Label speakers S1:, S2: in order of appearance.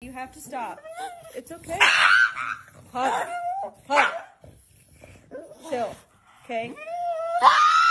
S1: You have to stop. It's okay. Hug. Hug. Chill. Okay?